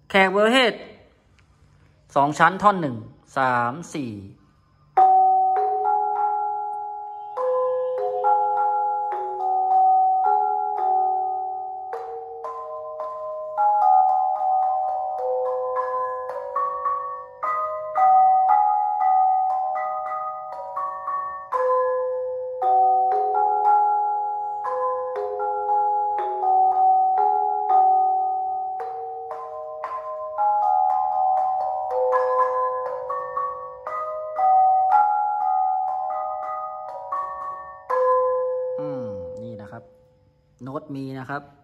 แขกเวอร์เฮด2 ชั้นท่อน1 3 4นี่นะครับโน้ตมีนะครับ